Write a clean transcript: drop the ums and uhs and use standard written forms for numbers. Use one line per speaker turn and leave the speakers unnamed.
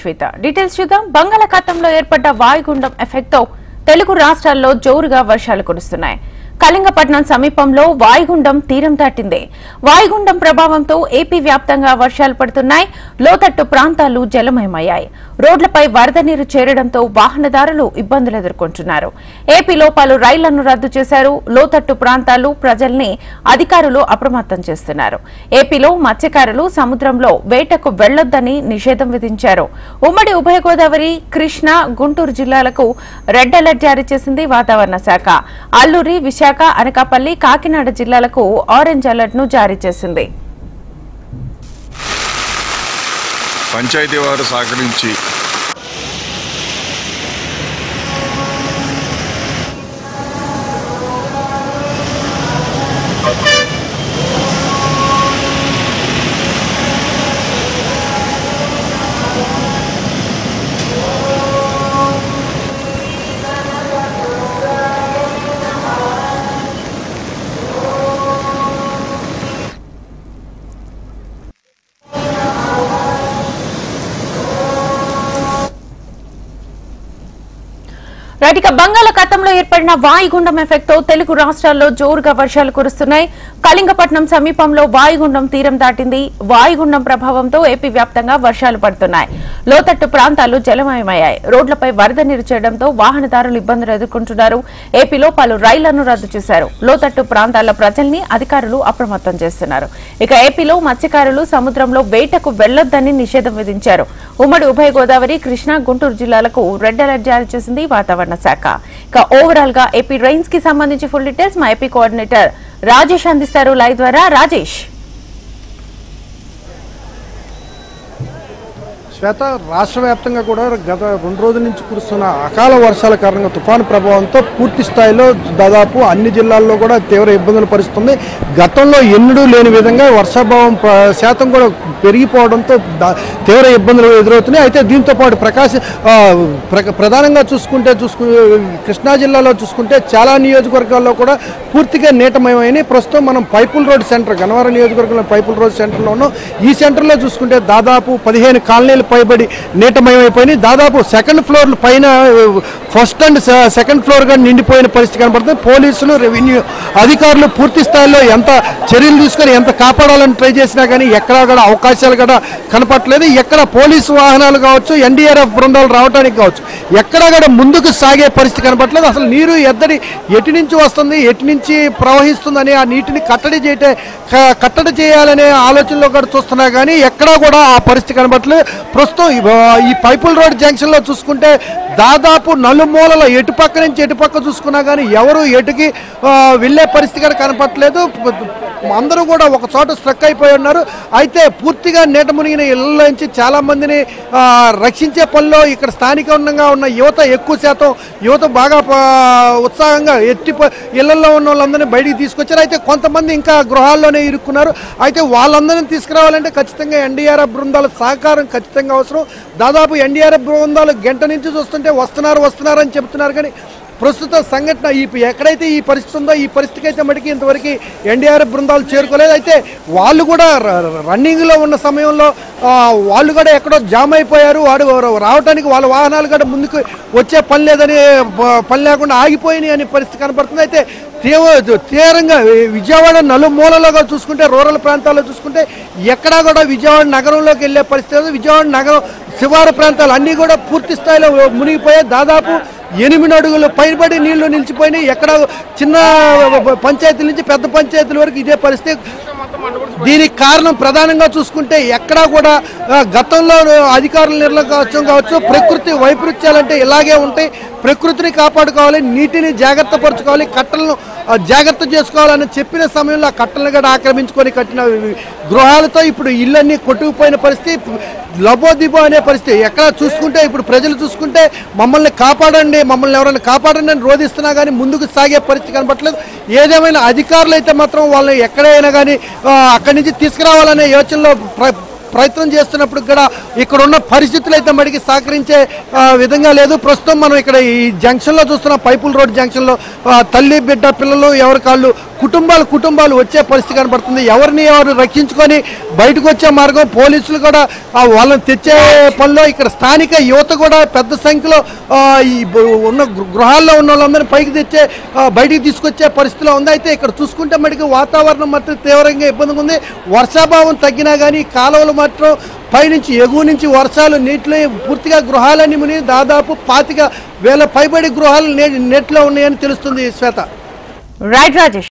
శ్వేత details చూద్దాం. బంగాళాఖాతంలో ఏర్పడ్డ వాయుగుండం ఎఫెక్ట్ తో తెలుగు రాష్ట్రాల్లో జోరుగా వర్షాలు కురుస్తున్నాయి. కళింగపట్నం సమీపంలో వాయుగుండం తీరం దాటింది. వాయుగుండం ప్రభావంతో ఏపీ వ్యాప్తంగా వర్షాలు పడుతున్నాయి. లోతట్టు ప్రాంతాలు జలమయమయ్యాయి. రోడ్లపై వరద నీరు చేరడంతో వాహనదారులు ఇబ్బందులు ఎదుర్కొంటున్నారు. ఏపీలో పలు రైళ్లను రద్దు చేశారు. లోతట్టు ప్రాంతాలు ప్రజల్ని అధికారులు అప్రమత్తం చేస్తున్నారు. ఏపీలో మత్స్యకారులు సముద్రంలో వేటకు వెళ్లొద్దని నిషేధం విధించారు. ఉమ్మడి ఉభయ గోదావరి, కృష్ణా, గుంటూరు జిల్లాలకు రెడ్ అలర్ట్ జారీ చేసింది వాతావరణ శాఖ. అల్లూరి, విశాఖ, అనకాపల్లి, కాకినాడ జిల్లాలకు ఆరెంజ్ అలర్ట్ ను జారీ చేసింది.
పంచాయతీ వారు సహకరించి
ఇక బంగాళాఖాతంలో ఏర్పడిన వాయుగుండం ఎఫెక్ట్ తో తెలుగు రాష్ట్రాల్లో జోరుగా వర్షాలు కురుస్తున్నాయి. కళింగపట్నం సమీపంలో వాయుగుండం తీరం దాటింది. వాయుగుండం ప్రభావంతో ఏపీ వ్యాప్తంగా వర్షాలు పడుతున్నాయి. లోతట్టు ప్రాంతాలు జలమయమయ్యాయి. రోడ్లపై వరద నీరు చేరడంతో వాహనదారులు ఇబ్బందులు ఎదుర్కొంటున్నారు. ఏపీలో పలు రైళ్లను రద్దు చేశారు. లోతట్టు ప్రాంతాల ప్రజల్ని అధికారులు అప్రమత్తం చేస్తున్నారు. ఇక ఏపీలో మత్స్యకారులు సముద్రంలో వేటకు వెళ్లొద్దని నిషేధం విధించారు. ఉమ్మడి ఉభయ గోదావరి, కృష్ణా, గుంటూరు జిల్లాలకు రెడ్ అలర్ట్ జారీ చేసింది వాతావరణ శాఖ. ఇక ఓవరాల్ గా ఏపీ రైన్స్ కి సంబంధించి ఫుల్ డీటెయిల్స్ మా ఏపీ కోఆర్డినేటర్ రాజేష్ అందిస్తారు లైవ్ ద్వారా. రాజేష్.
శ్వేత, రాష్ట్ర వ్యాప్తంగా కూడా గత 2 రోజుల నుంచి కురుస్తున్న అకాల వర్షాల కారణంగా తుఫాను ప్రభావంతో పూర్తి స్థాయిలో దాదాపు అన్ని జిల్లాల్లో కూడా తీవ్ర ఇబ్బందులు పరిస్తుంది. గతంలో ఎన్నడూ లేని విధంగా వర్షాభావం శాతం కూడా పెరిగిపోవడంతో తీవ్ర ఇబ్బందులు ఎదురవుతున్నాయి. అయితే దీంతో పాటు ప్రధానంగా కృష్ణా జిల్లాలో చూసుకుంటే చాలా నియోజకవర్గాల్లో కూడా పూర్తిగా నీటమయమైనాయి. ప్రస్తుతం మనం పైపుల్ రోడ్ సెంటర్, గన్నవరం నియోజకవర్గంలో పైపుల్ రోడ్ సెంటర్లో ఉన్నాం. ఈ సెంటర్లో చూసుకుంటే దాదాపు 15 కాలనీలు పైబడి నీటమయమైపోయినాయి. దాదాపు సెకండ్ ఫ్లోర్ పైన ఫస్ట్ అండ్ సెకండ్ ఫ్లోర్ గా నిండిపోయిన పరిస్థితి కనబడుతుంది. పోలీసులు, రెవెన్యూ అధికారులు పూర్తి స్థాయిలో ఎంత చర్యలు తీసుకొని ఎంత కాపాడాలని ట్రై చేసినా కానీ ఎక్కడా కూడా అవకాశాలు కూడా కనపట్లేదు. ఎక్కడ పోలీసు వాహనాలు కావచ్చు, ఎన్డీఆర్ఎఫ్ బృందాలు రావడానికి కావచ్చు, ఎక్కడా కూడా ముందుకు సాగే పరిస్థితి కనపట్లేదు. అసలు నీరు ఎద్దడి ఎటు నుంచి వస్తుంది, ఎటు నుంచి ప్రవహిస్తుందని ఆ నీటిని కట్టడి చేయాలనే ఆలోచనలో కూడా చూస్తున్నా కానీ ఎక్కడా కూడా ఆ పరిస్థితి కనపట్లేదు. ప్రస్తుతం ఈ పైపుల్ రోడ్ జంక్షన్ లో చూసుకుంటే దాదాపు నలుమూలల ఎటుపక్క నుంచి ఎటుపక్క చూసుకున్నా కానీ ఎవరు ఎటుకి వెళ్లే పరిస్థితి కూడా కనపట్లేదు. అందరూ కూడా ఒక చోట స్ట్రక్ అయిపోయి ఉన్నారు. అయితే పూర్తిగా నీట మునిగిన ఇళ్ల నుంచి చాలా మందిని రక్షించే పనిలో ఇక్కడ స్థానికంగా ఉన్న యువత ఎక్కువ శాతం బాగా ఉత్సాహంగా ఇళ్లలో ఉన్న వాళ్ళందరినీ బయటికి తీసుకొచ్చారు. అయితే కొంతమంది ఇంకా గృహాల్లోనే ఇరుక్కున్నారు. అయితే వాళ్ళందరినీ తీసుకురావాలంటే ఖచ్చితంగా ఎన్డీఆర్ఎఫ్ బృందాల సహకారం ఖచ్చితంగా అవసరం. దాదాపు ఎన్డీఆర్ఎఫ్ బృందాలు గంట నుంచి చూస్తుంటే వస్తున్నారు అని చెప్తున్నారు. కానీ ప్రస్తుత సంఘటన ఎక్కడైతే ఈ పరిస్థితి ఉందో ఈ పరిస్థితికి అయితే మటుకి ఇంతవరకు ఎన్డీఆర్ఎఫ్ బృందాలు చేరుకోలేదు. అయితే వాళ్ళు కూడా రన్నింగ్లో ఉన్న సమయంలో వాళ్ళు కూడా ఎక్కడో జామ్ అయిపోయారు. రావడానికి వాళ్ళ వాహనాలు కూడా ముందుకు వచ్చే పని లేకుండా ఆగిపోయినాయి అనే పరిస్థితి కనపడుతుంది. అయితే తీవ్రంగా విజయవాడ నలుమూలలుగా చూసుకుంటే, రూరల్ ప్రాంతాల్లో చూసుకుంటే ఎక్కడా కూడా విజయవాడ నగరంలోకి వెళ్ళే పరిస్థితి. విజయవాడ నగరం శివారు ప్రాంతాలు అన్నీ కూడా పూర్తి స్థాయిలో మునిగిపోయాయి. దాదాపు 8 అడుగులు పైబడి నీళ్లు నిలిచిపోయినాయి. ఎక్కడ చిన్న పంచాయతీల నుంచి పెద్ద పంచాయతీల వరకు ఇదే పరిస్థితి. దీనికి కారణం ప్రధానంగా చూసుకుంటే ఎక్కడా కూడా గతంలో అధికారుల నిర్లక్ష్యం కావచ్చు, ప్రకృతి వైపరీత్యాలంటే ఇలాగే ఉంటాయి. ప్రకృతిని కాపాడుకోవాలి, నీటిని జాగ్రత్త పరచుకోవాలి, కట్టలను జాగ్రత్త చేసుకోవాలని చెప్పిన సమయంలో ఆ కట్టలను కూడా ఆక్రమించుకొని కట్టిన గృహాలతో ఇప్పుడు ఇళ్ళన్నీ కొట్టుకుపోయిన పరిస్థితి, లబోదిబో అనే పరిస్థితి. ఎక్కడ చూసుకుంటే ఇప్పుడు ప్రజలు చూసుకుంటే మమ్మల్ని ఎవరైనా కాపాడండి అని రోధిస్తున్నా కానీ ముందుకు సాగే పరిస్థితి కనపట్లేదు. ఏదేమైనా అధికారులు అయితే మాత్రం వాళ్ళని ఎక్కడైనా కానీ అక్కడి నుంచి తీసుకురావాలనే యోచనలో ప్రయత్నం చేస్తున్నప్పుడు కూడా ఇక్కడ ఉన్న పరిస్థితులు అయితే మడికి సహకరించే విధంగా లేదు. ప్రస్తుతం మనం ఇక్కడ ఈ జంక్షన్లో చూస్తున్న పైపుల్ రోడ్ జంక్షన్లో తల్లి బిడ్డ పిల్లలు ఎవరి కాళ్ళు కుటుంబాలు వచ్చే పరిస్థితి కనబడుతుంది. ఎవరిని ఎవరు రక్షించుకొని బయటకు వచ్చే మార్గం పోలీసులు కూడా వాళ్ళని తెచ్చే పనిలో ఇక్కడ స్థానిక యువత కూడా పెద్ద సంఖ్యలో ఈ ఉన్న గృహాల్లో ఉన్న వాళ్ళందరినీ పైకి తెచ్చే బయటికి తీసుకొచ్చే పరిస్థితిలో ఉంది. అయితే ఇక్కడ చూసుకుంటే మటుకు వాతావరణం మాత్రం తీవ్రంగా ఇబ్బందిగా ఉంది. వర్షాభావం తగ్గినా కానీ కాలువలు మాత్రం పైనుంచి ఎగువ నుంచి వర్షాలు నీటిలో పూర్తిగా గృహాలన్నీ ముని దాదాపు 25,000 పైబడి గృహాలు నీటిలో ఉన్నాయని తెలుస్తుంది. శ్వేత.
రైట్ రాజేష్.